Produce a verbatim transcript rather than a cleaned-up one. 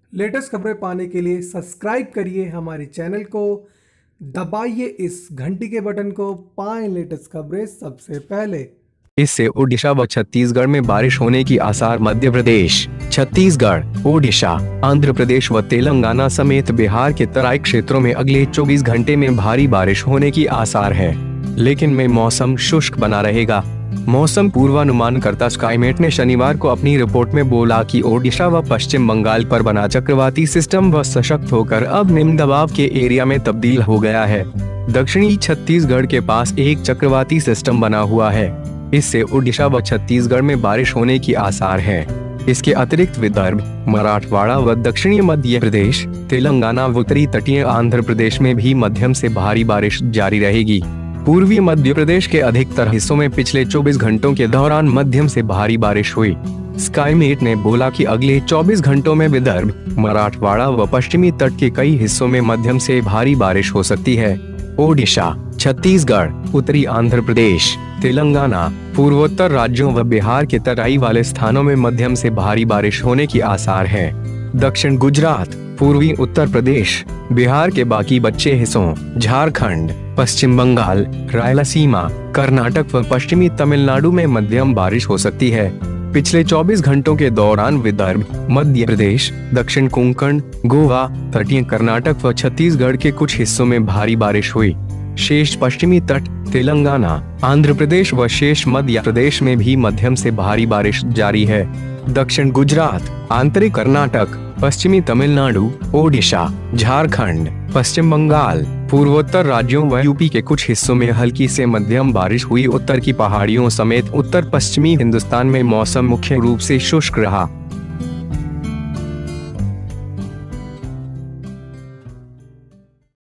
Latest खबरें पाने के लिए सब्सक्राइब करिए हमारे चैनल को, दबाइए इस घंटी के बटन को, पाएं लेटेस्ट खबरें सबसे पहले। इससे ओडिशा व छत्तीसगढ़ में बारिश होने की आसार। मध्य प्रदेश, छत्तीसगढ़, ओडिशा, आंध्र प्रदेश व तेलंगाना समेत बिहार के तराई क्षेत्रों में अगले चौबीस घंटे में भारी बारिश होने की आसार है, लेकिन में मौसम शुष्क बना रहेगा। मौसम पूर्वानुमानकर्ता स्काईमेट ने शनिवार को अपनी रिपोर्ट में बोला कि ओडिशा व पश्चिम बंगाल पर बना चक्रवाती सिस्टम व सशक्त होकर अब निम्न दबाव के एरिया में तब्दील हो गया है। दक्षिणी छत्तीसगढ़ के पास एक चक्रवाती सिस्टम बना हुआ है, इससे ओडिशा व छत्तीसगढ़ में बारिश होने की आसार है। इसके अतिरिक्त विदर्भ, मराठवाड़ा व दक्षिणी मध्य प्रदेश, तेलंगाना व उत्तरी तटीय आंध्र प्रदेश में भी मध्यम से भारी बारिश जारी रहेगी। पूर्वी मध्य प्रदेश के अधिकतर हिस्सों में पिछले चौबीस घंटों के दौरान मध्यम से भारी बारिश हुई। स्काईमेट ने बोला कि अगले चौबीस घंटों में विदर्भ, मराठवाड़ा व पश्चिमी तट के कई हिस्सों में मध्यम से भारी बारिश हो सकती है। ओडिशा, छत्तीसगढ़, उत्तरी आंध्र प्रदेश, तेलंगाना, पूर्वोत्तर राज्यों व बिहार के तराई वाले स्थानों में मध्यम से भारी बारिश होने की आसार है। दक्षिण गुजरात, पूर्वी उत्तर प्रदेश, बिहार के बाकी बचे हिस्सों, झारखंड, पश्चिम बंगाल, रायलसीमा, कर्नाटक व पश्चिमी तमिलनाडु में मध्यम बारिश हो सकती है। पिछले चौबीस घंटों के दौरान विदर्भ, मध्य प्रदेश, दक्षिण कोंकण, गोवा, तटीय कर्नाटक व छत्तीसगढ़ के कुछ हिस्सों में भारी बारिश हुई। शेष पश्चिमी तट, तेलंगाना, आंध्र प्रदेश व शेष मध्य प्रदेश में भी मध्यम से भारी बारिश जारी है। दक्षिण गुजरात, आंतरिक कर्नाटक, पश्चिमी तमिलनाडु, ओडिशा, झारखंड, पश्चिम बंगाल, पूर्वोत्तर राज्यों व यूपी के कुछ हिस्सों में हल्की से मध्यम बारिश हुई। उत्तर की पहाड़ियों समेत उत्तर पश्चिमी हिंदुस्तान में मौसम मुख्य रूप से शुष्क रहा।